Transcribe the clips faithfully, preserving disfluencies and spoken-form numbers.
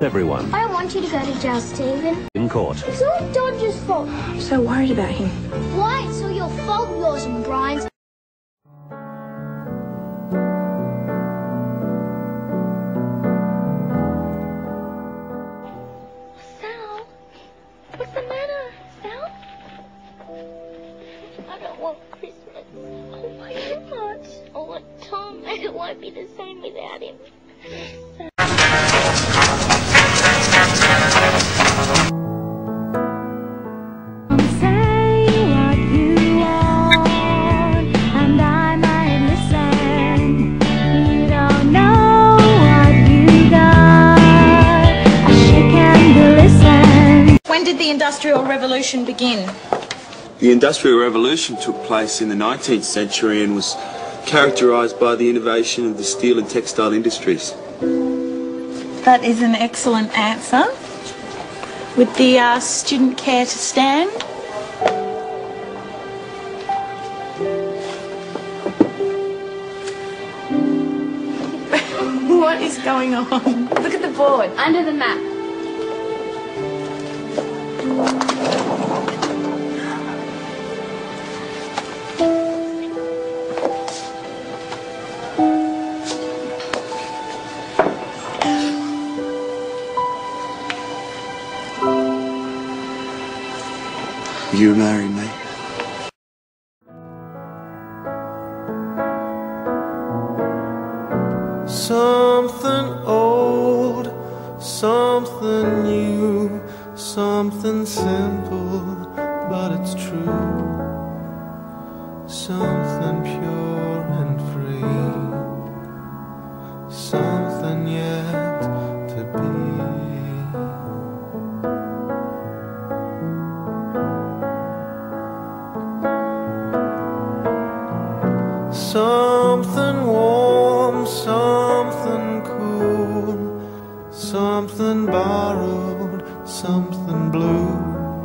everyone. I don't want you to go to jail, Stephen. In court. It's all Dodger's fault. I'm so worried about him. Why? It's all your fault, yours and Brian's. Sal? What's the matter, Sal? I don't want Christmas. Oh, why not? Oh, Tom, it won't be the same without him. When did the Industrial Revolution begin? The Industrial Revolution took place in the nineteenth century and was characterised by the innovation of the steel and textile industries. That is an excellent answer. Would the uh, student care to stand? What is going on? Look at the board, under the map. You marry me? Something old, something new, something simple, but it's true. Something pure and free, something yet to be. Something warm, something cool, something borrowed, something blue,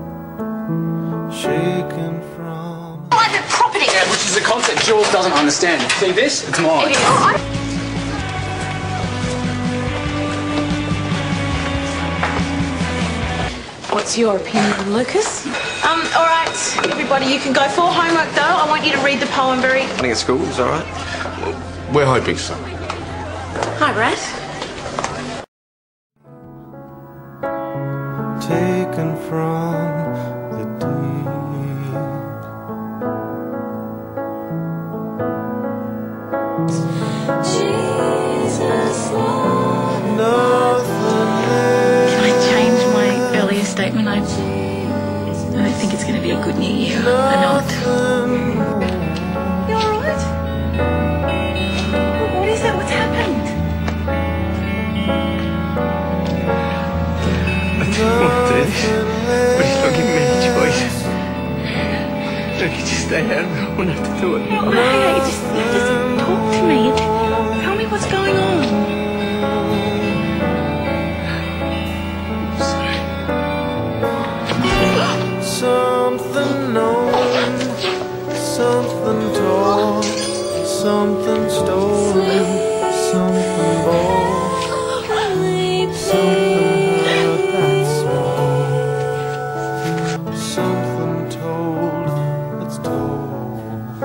shaken from Private property! Yeah, which is a concept Jules doesn't understand. See this? It's mine. It is. Oh, What's your opinion, Lucas? Um, all right, everybody, you can go for homework, though. I want you to read the poem very... I think at school is all right. We're hoping so. Hi, Brad. taken from the deep. Jesus, Lord. Nothing left. Can I change my earlier statement? I, I don't think it's going to be a good new year. I know it. You all right? What is it? What's happened? What is? Please don't give me any choice. Look, you just stay out. I won't have to do it. No, hey, just, just talk to me. Tell me what's going on. Something known, something told, something stolen, something bought, something heard that's wrong, something told that's told.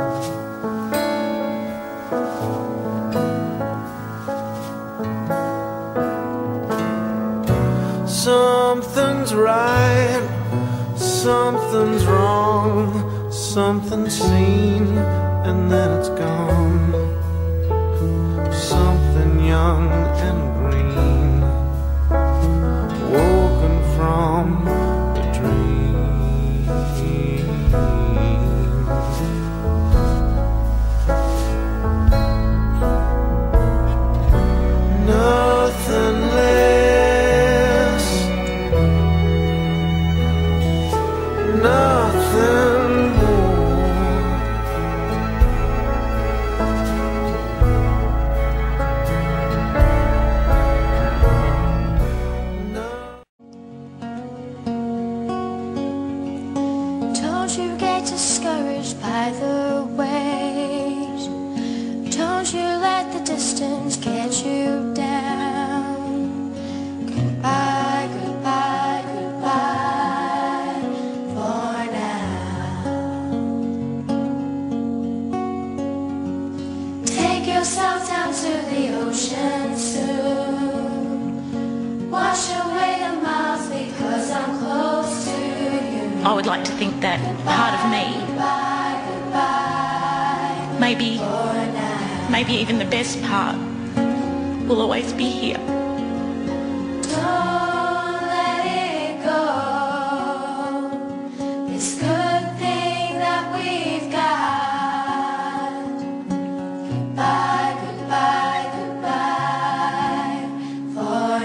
Something's right, something's wrong, something's seen, and then it's gone. Something young and green, woken from a dream. Nothing less, nothing more. Don't you get discouraged by the waves. Don't you let the distance get you down. Goodbye. the ocean soon. Wash away the miles because I'm close to you. I would like to think that part of me, maybe, maybe even the best part, will always be here. Don't let it go. This good thing that we've got. Goodbye, goodbye, goodbye for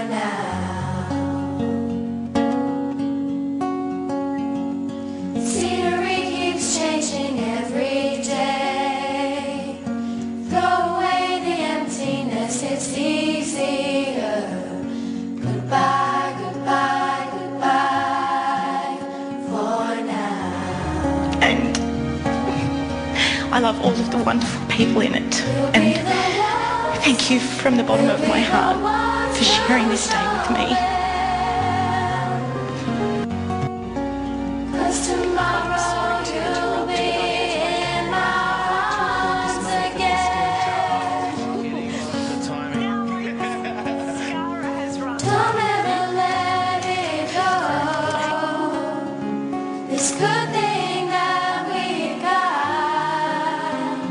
now. Scenery keeps changing every day. Throw away the emptiness, it's easier. Goodbye, goodbye, goodbye for now. And I love all of the wonderful people in it. And thank you from the bottom of my heart for sharing this day with me. 'Cause tomorrow you'll be in my arms again. Don't ever let it go. This good thing that we got.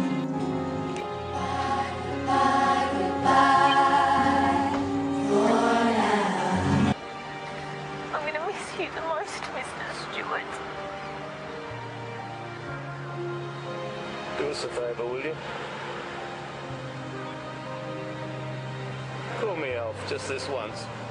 Goodbye, goodbye, goodbye for now. I'm going to miss you the most, Mister Stewart. Do us a favour, will you? Call me Alf, just this once.